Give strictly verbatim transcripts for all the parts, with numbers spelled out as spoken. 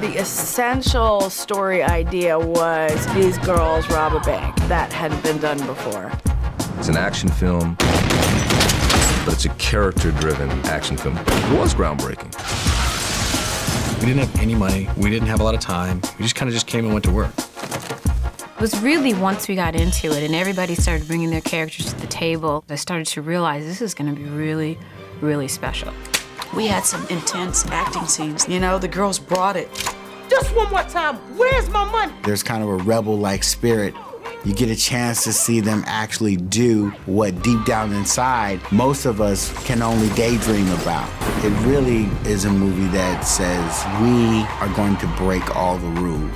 The essential story idea was these girls rob a bank. That hadn't been done before. It's an action film, but it's a character-driven action film. It was groundbreaking. We didn't have any money. We didn't have a lot of time. We just kind of just came and went to work. It was really once we got into it and everybody started bringing their characters to the table, I started to realize this is going to be really, really special. We had some intense acting scenes. You know, the girls brought it. Just one more time, where's my money? There's kind of a rebel-like spirit. You get a chance to see them actually do what deep down inside most of us can only daydream about. It really is a movie that says we are going to break all the rules.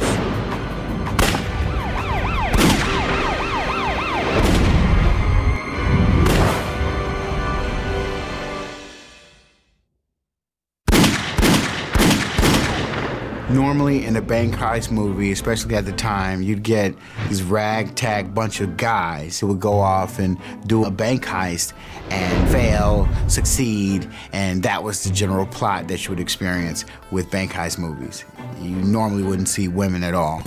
Normally in a bank heist movie, especially at the time, you'd get these ragtag bunch of guys who would go off and do a bank heist and fail, succeed, and that was the general plot that you would experience with bank heist movies. You normally wouldn't see women at all.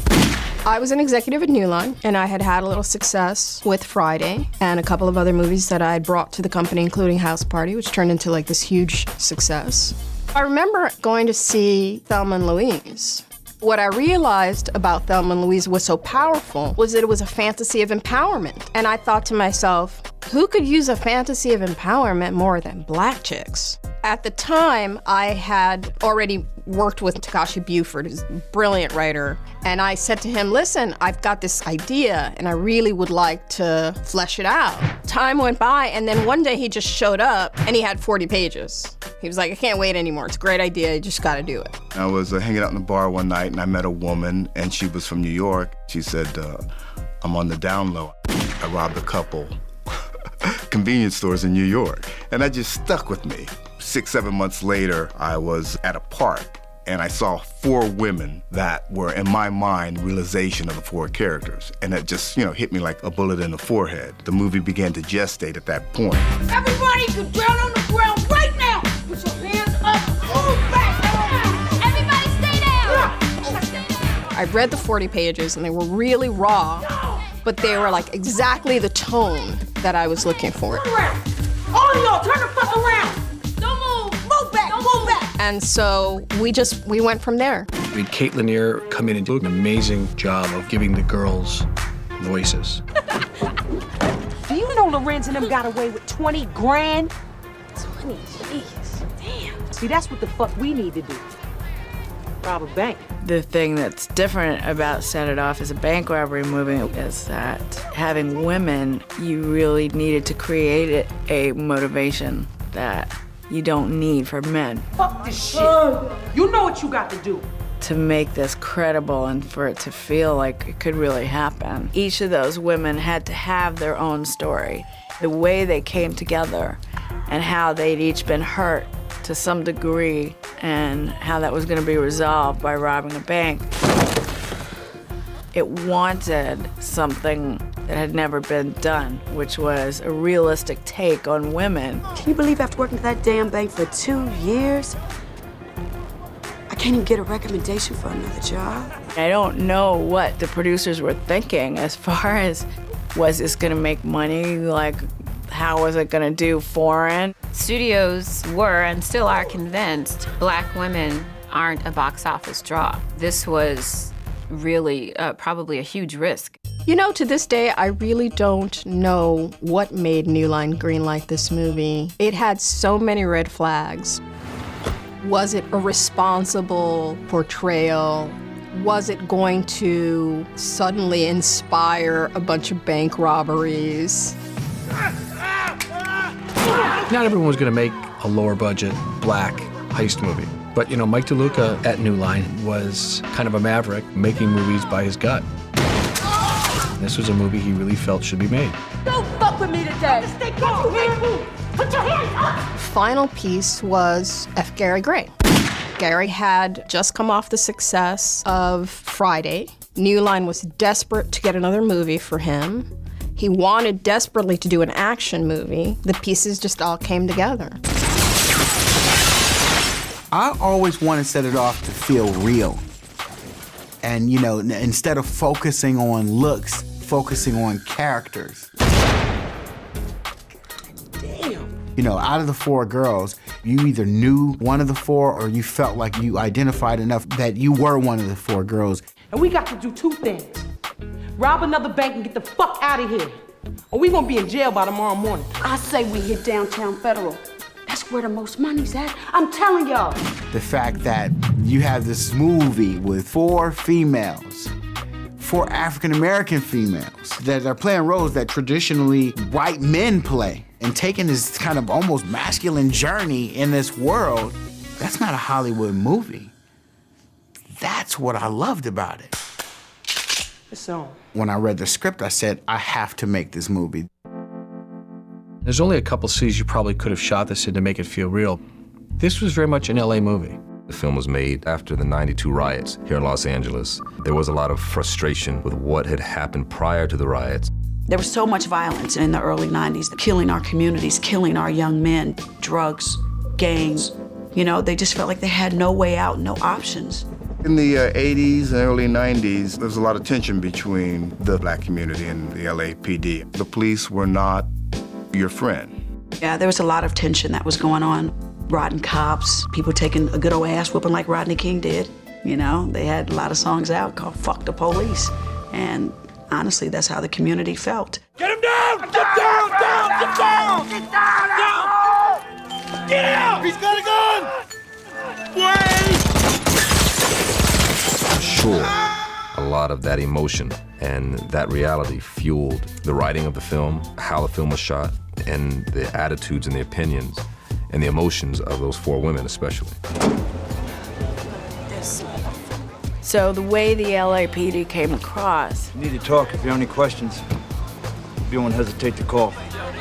I was an executive at New Line, and I had had a little success with Friday and a couple of other movies that I had brought to the company, including House Party, which turned into like this huge success. I remember going to see Thelma and Louise. What I realized about Thelma and Louise was so powerful was that it was a fantasy of empowerment. And I thought to myself, who could use a fantasy of empowerment more than black chicks? At the time, I had already worked with Takashi Buford, who's a brilliant writer, and I said to him, listen, I've got this idea, and I really would like to flesh it out. Time went by, and then one day he just showed up, and he had forty pages. He was like, I can't wait anymore. It's a great idea. You just got to do it. I was uh, hanging out in the bar one night, and I met a woman, and she was from New York. She said, uh, I'm on the down low. I robbed a couple convenience stores in New York, and that just stuck with me. Six, seven months later, I was at a park, and I saw four women that were, in my mind, realization of the four characters. And that just, you know, hit me like a bullet in the forehead. The movie began to gestate at that point. Everybody get down on the ground right now! Put your hands up, move back! Everybody stay down! Stay down! I read the forty pages, and they were really raw, but they were like exactly the tone that I was looking for. Turn around! All of y'all, turn the fuck around! Don't move! Move back, move back! And so we just, we went from there. We had Kate Lanier come in and do an amazing job of giving the girls voices. Do you know Lorenz and them got away with twenty grand? twenty, jeez. Damn. See, that's what the fuck we need to do. Rob a bank. The thing that's different about Set It Off as a bank robbery movie is that having women, you really needed to create a motivation that you don't need for men. Fuck this shit. You know what you got to do. To make this credible and for it to feel like it could really happen. Each of those women had to have their own story. The way they came together and how they'd each been hurt to some degree and how that was going to be resolved by robbing a bank. It wanted something that had never been done, which was a realistic take on women. Can you believe after working at that damn bank for two years, I can't even get a recommendation for another job? I don't know what the producers were thinking as far as, was this gonna make money? Like, how was it gonna do foreign? Studios were and still are convinced black women aren't a box office draw. This was really uh, probably a huge risk. You know, to this day, I really don't know what made New Line greenlight this movie. It had so many red flags. Was it a responsible portrayal? Was it going to suddenly inspire a bunch of bank robberies? Not everyone was going to make a lower budget black heist movie. But, you know, Mike DeLuca at New Line was kind of a maverick, making movies by his gut. This was a movie he really felt should be made. Don't fuck with me today. Stay calm, man. Put your hands up. Final piece was F. Gary Gray. Gary had just come off the success of Friday. New Line was desperate to get another movie for him. He wanted desperately to do an action movie. The pieces just all came together. I always wanted to Set It Off to feel real. And, you know, instead of focusing on looks, focusing on characters. Damn. You know, out of the four girls, you either knew one of the four or you felt like you identified enough that you were one of the four girls. And we got to do two things. Rob another bank and get the fuck out of here. Or we gonna be in jail by tomorrow morning. I say we hit downtown Federal. That's where the most money's at. I'm telling y'all. The fact that you have this movie with four females, four African-American females that are playing roles that traditionally white men play, and taking this kind of almost masculine journey in this world, that's not a Hollywood movie. That's what I loved about it. It's on. When I read the script, I said, I have to make this movie. There's only a couple scenes you probably could have shot this in to make it feel real. This was very much an L A movie. The film was made after the ninety-two riots here in Los Angeles. There was a lot of frustration with what had happened prior to the riots. There was so much violence in the early nineties, killing our communities, killing our young men, drugs, gangs. You know, they just felt like they had no way out, no options. In the uh, eighties and early nineties, there was a lot of tension between the black community and the L A P D. The police were not your friend. Yeah, there was a lot of tension that was going on. Rotten cops, people taking a good old ass whooping like Rodney King did. You know, they had a lot of songs out called Fuck the Police. And honestly, that's how the community felt. Get him down! Get down! Down! Get down! Get down! Down! Get out! He's got a gun! Wait! Sure, a lot of that emotion and that reality fueled the writing of the film, how the film was shot, and the attitudes and the opinions and the emotions of those four women especially. So the way the L A P D came across. You need to talk if you have any questions. You won't hesitate to call.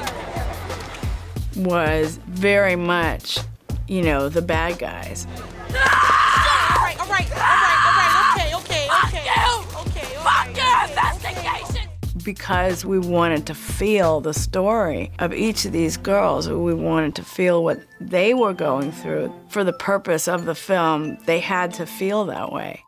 Was very much, you know, the bad guys. All right, all right, all right, all right, okay, okay, okay. Fuck you! Okay, okay. Fuck your investigation! Because we wanted to feel the story of each of these girls. We wanted to feel what they were going through. For the purpose of the film, they had to feel that way.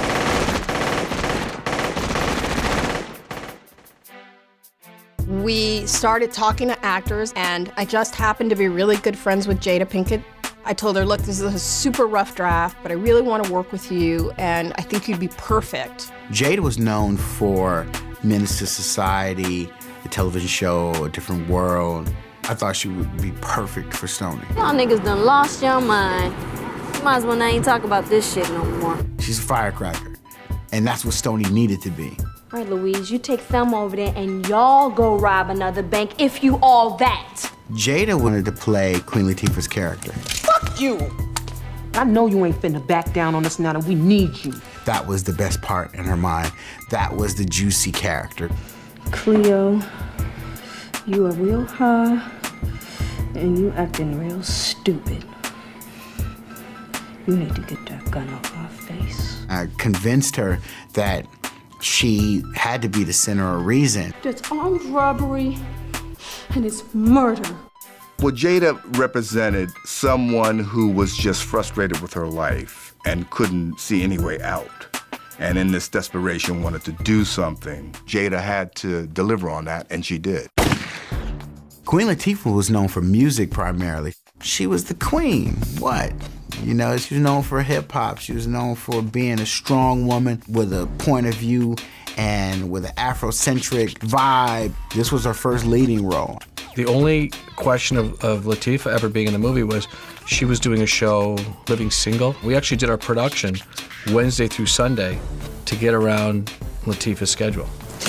We started talking to actors, and I just happened to be really good friends with Jada Pinkett. I told her, look, this is a super rough draft, but I really want to work with you, and I think you'd be perfect. Jada was known for Menace to Society, the television show, A Different World. I thought she would be perfect for Stoney. Y'all niggas done lost your mind. Might as well not even talk about this shit no more. She's a firecracker, and that's what Stoney needed to be. All right, Louise, you take Thelma over there and y'all go rob another bank if you all that. Jada wanted to play Queen Latifah's character. Fuck you! I know you ain't finna back down on us now that we need you. That was the best part in her mind. That was the juicy character. Cleo, you are real high and you acting real stupid. You need to get that gun off our face. I convinced her that she had to be the center of reason. That's armed robbery and it's murder. Well, Jada represented someone who was just frustrated with her life and couldn't see any way out. And in this desperation wanted to do something. Jada had to deliver on that, and she did. Queen Latifah was known for music primarily. She was the queen. What? You know, she was known for hip hop. She was known for being a strong woman with a point of view and with an Afrocentric vibe. This was her first leading role. The only question of, of Latifah ever being in the movie was she was doing a show, Living Single. We actually did our production Wednesday through Sunday to get around Latifah's schedule.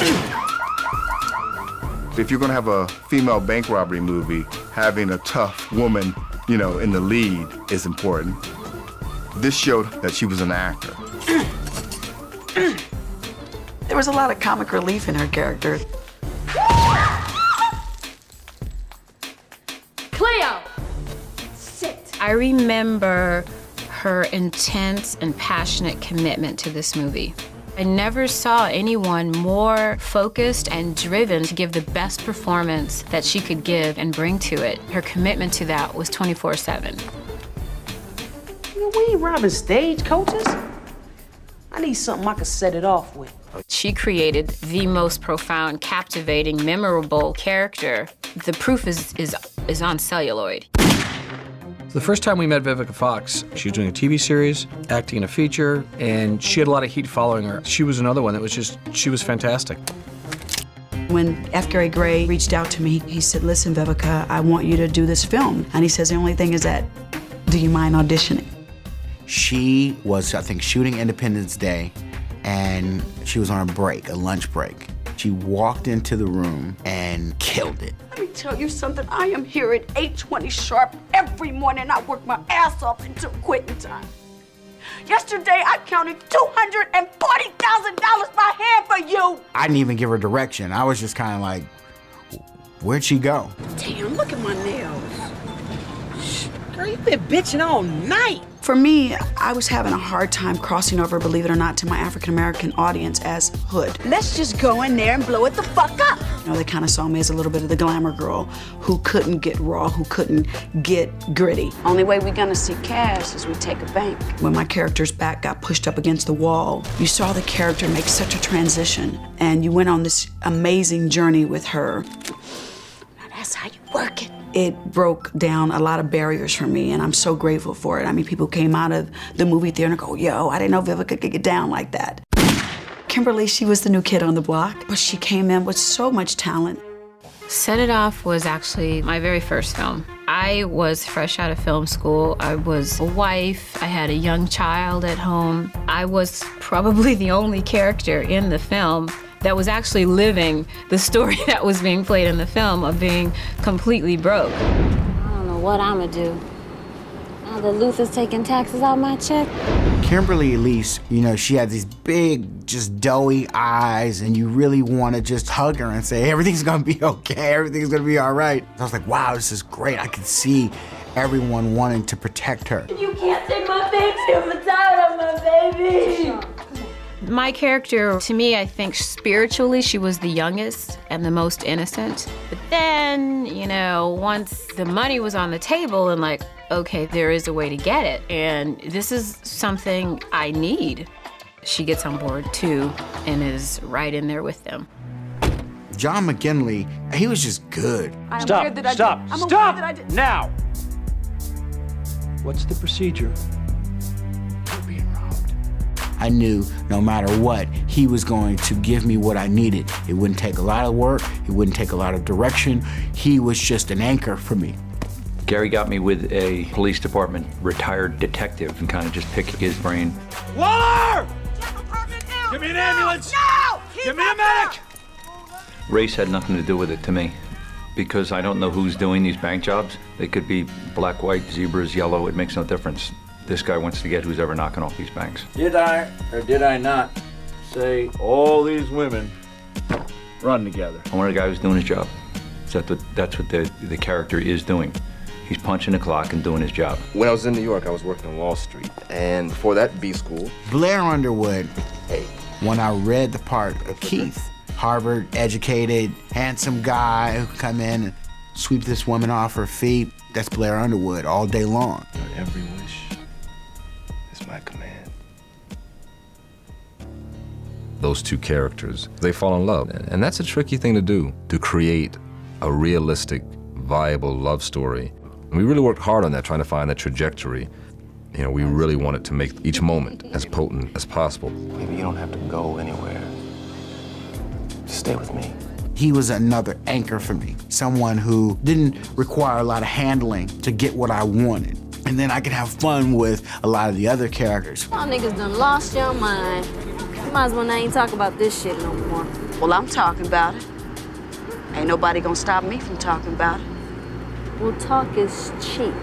If you're gonna have a female bank robbery movie, having a tough woman, you know, in the lead is important. This showed that she was an actor. There was a lot of comic relief in her character. Cleo, sit. I remember her intense and passionate commitment to this movie. I never saw anyone more focused and driven to give the best performance that she could give and bring to it. Her commitment to that was twenty-four seven. We ain't robbing stagecoaches. I need something I can set it off with. She created the most profound, captivating, memorable character. The proof is, is, is on celluloid. The first time we met Vivica Fox, she was doing a T V series, acting in a feature, and she had a lot of heat following her. She was another one that was just, she was fantastic. When F. Gary Gray reached out to me, he said, listen, Vivica, I want you to do this film. And he says, the only thing is that, do you mind auditioning? She was, I think, shooting Independence Day, and she was on a break, a lunch break. She walked into the room and killed it. Let me tell you something. I am here at eight twenty sharp every morning. I work my ass off until quitting time. Yesterday, I counted two hundred forty thousand dollars by hand for you. I didn't even give her direction. I was just kind of like, where'd she go? Damn, look at my nails. Girl, you been bitching all night. For me, I was having a hard time crossing over, believe it or not, to my African-American audience as hood. Let's just go in there and blow it the fuck up. You know, they kind of saw me as a little bit of the glamour girl who couldn't get raw, who couldn't get gritty. Only way we're gonna see cash is we take a bank. When my character's back got pushed up against the wall, you saw the character make such a transition, and you went on this amazing journey with her. Now that's how you work it. It broke down a lot of barriers for me, and I'm so grateful for it. I mean, people came out of the movie theater and go, yo, I didn't know Vivica could get down like that. Kimberly, she was the new kid on the block, but she came in with so much talent. Set It Off was actually my very first film. I was fresh out of film school. I was a wife. I had a young child at home. I was probably the only character in the film that was actually living the story that was being played in the film of being completely broke. I don't know what I'm gonna do. Now that Luther's taking taxes out my check. Kimberly Elise, you know, she had these big, just doughy eyes, and you really want to just hug her and say, everything's gonna be okay, everything's gonna be all right. I was like, wow, this is great. I could see everyone wanting to protect her. You can't take my baby, I'm tired of my baby. My character, to me, I think spiritually, she was the youngest and the most innocent. But then, you know, once the money was on the table and like, okay, there is a way to get it, and this is something I need. She gets on board too and is right in there with them. John McGinley, he was just good. I'm stop, that stop, I did. stop, that I did. Now! What's the procedure? I knew no matter what, he was going to give me what I needed. It wouldn't take a lot of work, it wouldn't take a lot of direction. He was just an anchor for me. Gary got me with a police department retired detective and kind of just picked his brain. Waller! Give me an ambulance! No! Give me a medic! Race had nothing to do with it to me, because I don't know who's doing these bank jobs. They could be black, white, zebras, yellow, it makes no difference. This guy wants to get who's ever knocking off these banks. Did I, or did I not, say all these women run together? I wanted a guy who's doing his job. So that the, that's what the, the character is doing. He's punching the clock and doing his job. When I was in New York, I was working on Wall Street. And before that, B school. Blair Underwood, hey, when I read the part of Keith, Harvard educated, handsome guy who come in and sweep this woman off her feet, that's Blair Underwood all day long. Every wish is my command. Those two characters, they fall in love. And that's a tricky thing to do, to create a realistic, viable love story. And we really worked hard on that, trying to find that trajectory. You know, we really wanted to make each moment as potent as possible. Maybe you don't have to go anywhere. Just stay with me. He was another anchor for me, someone who didn't require a lot of handling to get what I wanted. And then I could have fun with a lot of the other characters. Y'all niggas done lost your mind. You might as well not even talk about this shit no more. Well, I'm talking about it. Ain't nobody gonna stop me from talking about it. Well, talk is cheap.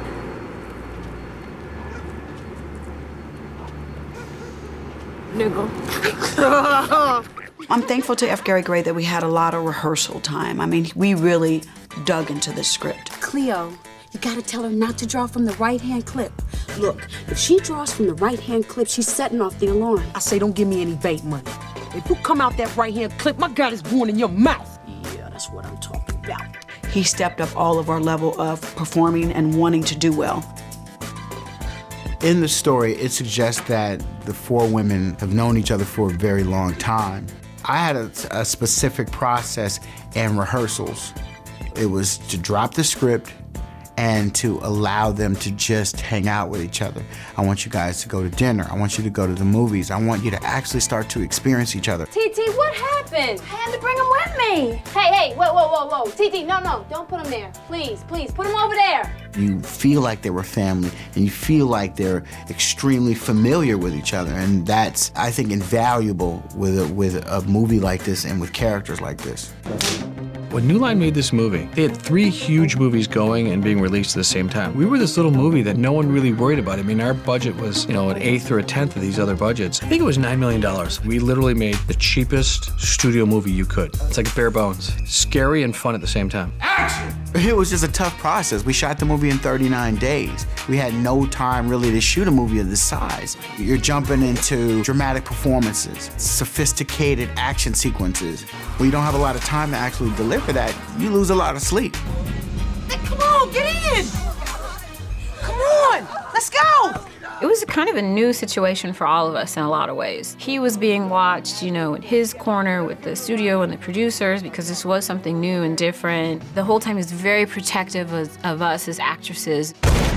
Nigga. I'm thankful to F. Gary Gray that we had a lot of rehearsal time. I mean, we really dug into this script. Cleo, you gotta tell her not to draw from the right-hand clip. Look, if she draws from the right-hand clip, she's setting off the alarm. I say don't give me any bait money. If you come out that right-hand clip, my gun is born in your mouth. Yeah, that's what I'm talking about. He stepped up all of our level of performing and wanting to do well. In the story, it suggests that the four women have known each other for a very long time. I had a, a specific process and rehearsals. It was to drop the script and to allow them to just hang out with each other. I want you guys to go to dinner. I want you to go to the movies. I want you to actually start to experience each other. T T, what happened? I had to bring him with me. Hey, hey, whoa, whoa, whoa, whoa. T T, no, no, don't put him there. Please, please, put him over there. You feel like they were family, and you feel like they're extremely familiar with each other, and that's, I think, invaluable with a, with a movie like this and with characters like this. When New Line made this movie, they had three huge movies going and being released at the same time. We were this little movie that no one really worried about. I mean, our budget was, you know, an eighth or a tenth of these other budgets. I think it was nine million dollars. We literally made the cheapest studio movie you could. It's like bare bones. Scary and fun at the same time. Action! It was just a tough process. We shot the movie in thirty-nine days. We had no time really to shoot a movie of this size. You're jumping into dramatic performances, sophisticated action sequences. When you don't have a lot of time to actually deliver that, you lose a lot of sleep. Hey, come on, get in! Come on, let's go! It was kind of a new situation for all of us in a lot of ways. He was being watched, you know, in his corner with the studio and the producers because this was something new and different. The whole time he was very protective of, of us as actresses.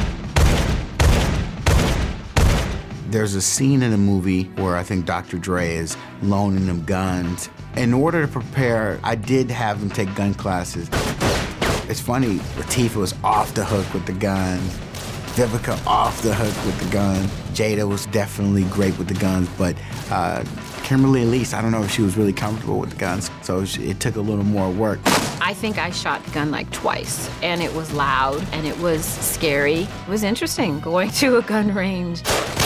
There's a scene in the movie where I think Doctor Dre is loaning them guns. In order to prepare, I did have them take gun classes. It's funny, Latifah was off the hook with the guns. Vivica off the hook with the gun. Jada was definitely great with the guns, but uh, Kimberly Elise, I don't know if she was really comfortable with the guns, so it took a little more work. I think I shot the gun like twice, and it was loud, and it was scary. It was interesting going to a gun range.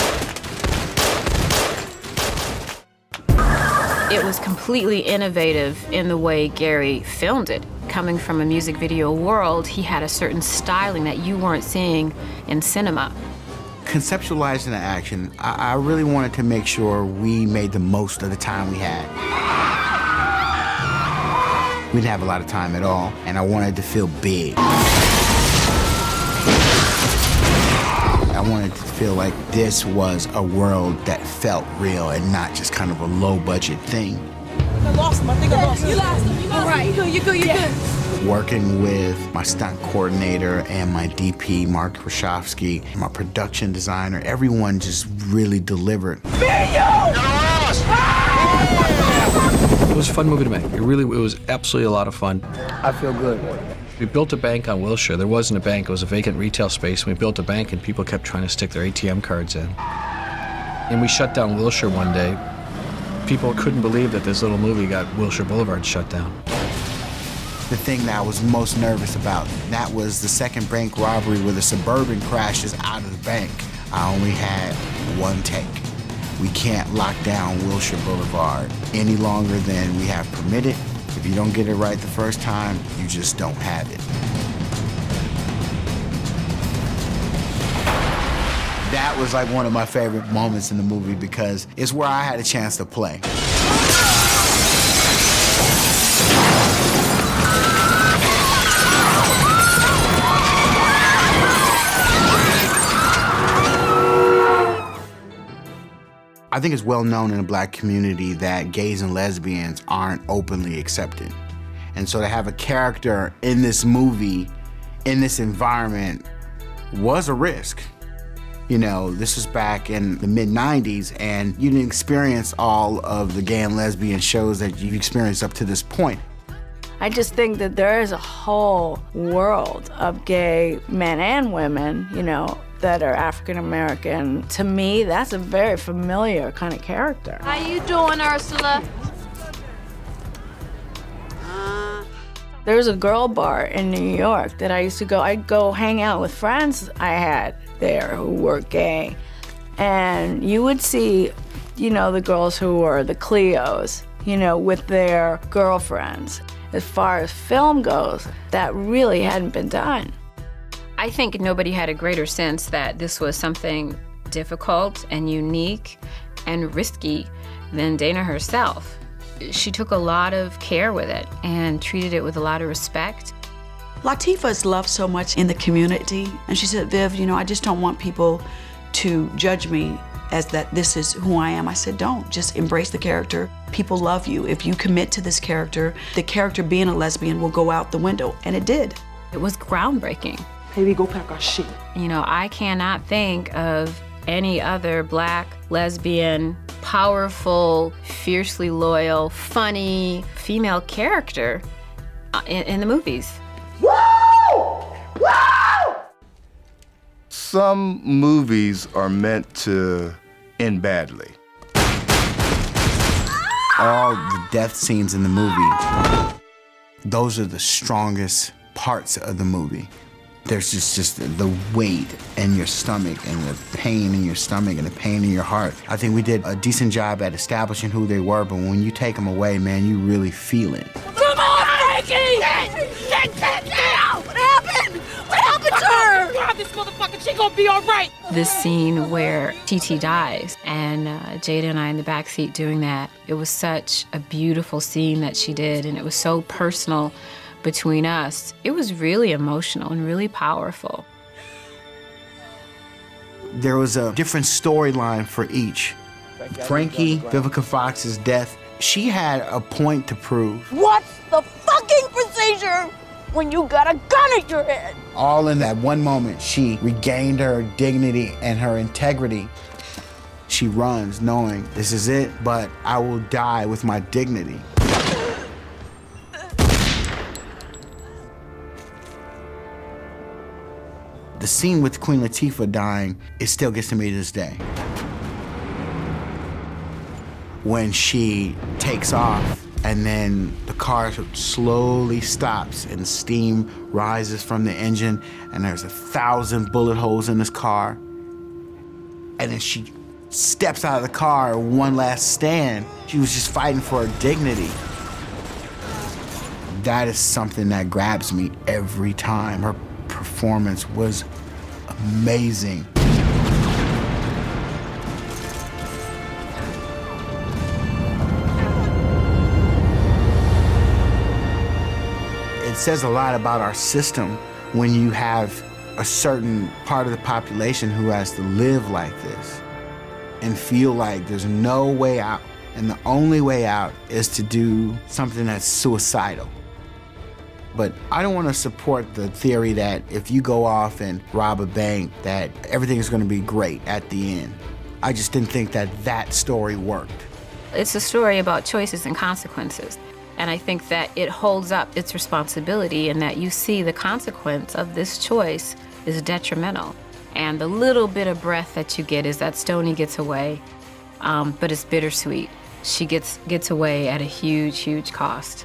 It was completely innovative in the way Gary filmed it. Coming from a music video world, he had a certain styling that you weren't seeing in cinema. Conceptualizing the action, I, I really wanted to make sure we made the most of the time we had. We didn't have a lot of time at all, and I wanted to feel big. I wanted to feel like this was a world that felt real and not just kind of a low-budget thing. I lost him. I think I lost him. You lost him. You lost him. All right. You're good. You're good. You're good. Working with my stunt coordinator and my D P, Mark Krashovsky, my production designer, everyone just really delivered. It was a fun movie to make. It really, it was absolutely a lot of fun. I feel good. We built a bank on Wilshire. There wasn't a bank, it was a vacant retail space. And we built a bank and people kept trying to stick their A T M cards in. And we shut down Wilshire one day. People couldn't believe that this little movie got Wilshire Boulevard shut down. The thing that I was most nervous about, that was the second bank robbery where the Suburban crashes out of the bank. I only had one take. We can't lock down Wilshire Boulevard any longer than we have permitted. If you don't get it right the first time, you just don't have it. That was like one of my favorite moments in the movie because it's where I had a chance to play. I think it's well known in the black community that gays and lesbians aren't openly accepted. And so to have a character in this movie, in this environment, was a risk. You know, this was back in the mid nineties, and you didn't experience all of the gay and lesbian shows that you've experienced up to this point. I just think that there is a whole world of gay men and women, you know, that are African American. To me, that's a very familiar kind of character. How you doing, Ursula? There was a girl bar in New York that I used to go, I'd go hang out with friends I had there who were gay. And you would see, you know, the girls who were the Cleos, you know, with their girlfriends. As far as film goes, that really hadn't been done. I think nobody had a greater sense that this was something difficult and unique and risky than Dana herself. She took a lot of care with it and treated it with a lot of respect. Latifah is loved so much in the community, and she said, Viv, you know, I just don't want people to judge me as that this is who I am. I said, don't, just embrace the character. People love you. If you commit to this character, the character being a lesbian will go out the window, and it did. It was groundbreaking. Hey, we go pack our shit. You know, I cannot think of any other black, lesbian, powerful, fiercely loyal, funny female character in, in the movies. Woo! Woo! Some movies are meant to end badly. All the death scenes in the movie, those are the strongest parts of the movie. There's just, just the weight in your stomach and the pain in your stomach and the pain in your heart. I think we did a decent job at establishing who they were, but when you take them away, man, you really feel it. Come on, Frankie! Get, get down! What happened? What happened to her? God, this motherfucker, she gonna be all right. This scene where T T dies and uh, Jada and I in the backseat doing that, it was such a beautiful scene that she did, and it was so personal between us. It was really emotional and really powerful. There was a different storyline for each. Frankie, Vivica Fox's death, she had a point to prove. What's the fucking procedure when you got a gun at your head? All in that one moment, she regained her dignity and her integrity. She runs knowing this is it, but I will die with my dignity. The scene with Queen Latifah dying, it still gets to me to this day. When she takes off and then the car slowly stops and steam rises from the engine and there's a thousand bullet holes in this car. And then she steps out of the car, one last stand. She was just fighting for her dignity. That is something that grabs me every time. Her performance was amazing. It says a lot about our system when you have a certain part of the population who has to live like this and feel like there's no way out, and the only way out is to do something that's suicidal. But I don't want to support the theory that if you go off and rob a bank, that everything is going to be great at the end. I just didn't think that that story worked. It's a story about choices and consequences. And I think that it holds up its responsibility in that you see the consequence of this choice is detrimental. And the little bit of breath that you get is that Stoney gets away, um, but it's bittersweet. She gets, gets away at a huge, huge cost.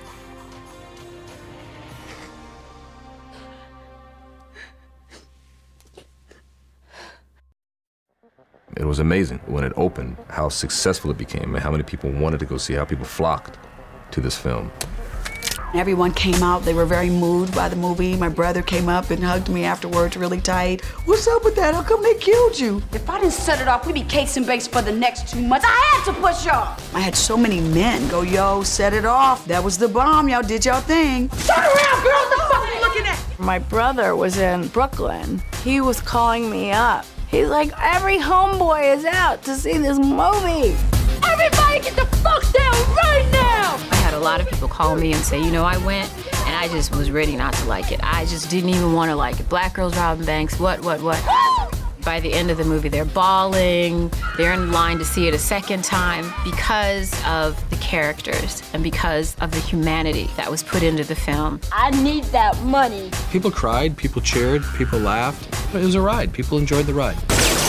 It was amazing when it opened, how successful it became and how many people wanted to go see, how people flocked to this film. Everyone came out, they were very moved by the movie. My brother came up and hugged me afterwards really tight. What's up with that? How come they killed you? If I didn't set it off, we'd be cakes and bakes for the next two months. I had to push y'all. I had so many men go, yo, set it off. That was the bomb, y'all did y'all thing. Turn around, girl, what the fuck are you looking at? My brother was in Brooklyn. He was calling me up. He's like, every homeboy is out to see this movie. Everybody get the fuck down right now! I had a lot of people call me and say, you know, I went and I just was ready not to like it. I just didn't even want to like it. Black girls robbing banks, what, what, what? By the end of the movie, they're bawling. They're in line to see it a second time because of the characters and because of the humanity that was put into the film. I need that money. People cried, people cheered, people laughed. It was a ride. People enjoyed the ride.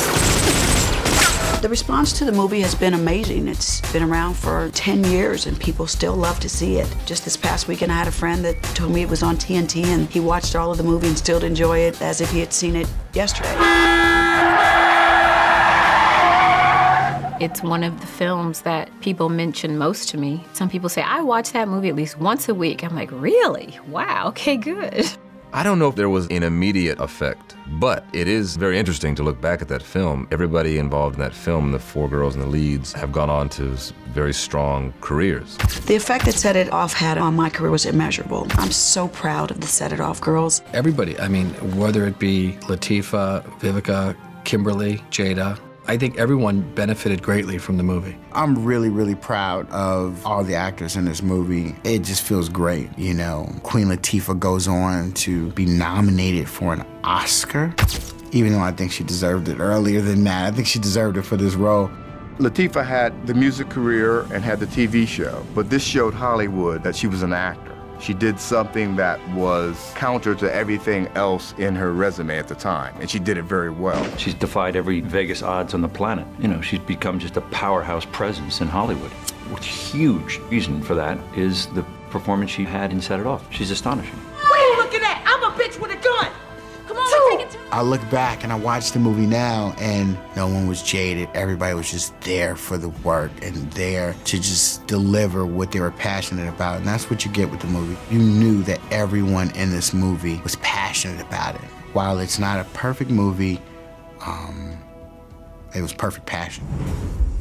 The response to the movie has been amazing. It's been around for ten years and people still love to see it. Just this past weekend, I had a friend that told me it was on T N T and he watched all of the movie and still enjoy it as if he had seen it yesterday. It's one of the films that people mention most to me. Some people say, I watch that movie at least once a week. I'm like, really? Wow, okay, good. I don't know if there was an immediate effect, but it is very interesting to look back at that film. Everybody involved in that film, the four girls and the leads, have gone on to very strong careers. The effect that Set It Off had on my career was immeasurable. I'm so proud of the Set It Off girls. Everybody, I mean, whether it be Latifah, Vivica, Kimberly, Jada. I think everyone benefited greatly from the movie. I'm really, really proud of all the actors in this movie. It just feels great, you know. Queen Latifah goes on to be nominated for an Oscar, even though I think she deserved it earlier than that. I think she deserved it for this role. Latifah had the music career and had the T V show, but this showed Hollywood that she was an actor. She did something that was counter to everything else in her resume at the time, and she did it very well. She's defied every Vegas odds on the planet. You know, she's become just a powerhouse presence in Hollywood. A huge reason for that is the performance she had in Set It Off. She's astonishing. What are you looking at? I'm a bitch with a gun. Come on, we're taking I look back and I watch the movie now, and no one was jaded. Everybody was just there for the work and there to just deliver what they were passionate about. And that's what you get with the movie. You knew that everyone in this movie was passionate about it. While it's not a perfect movie, um, it was perfect passion.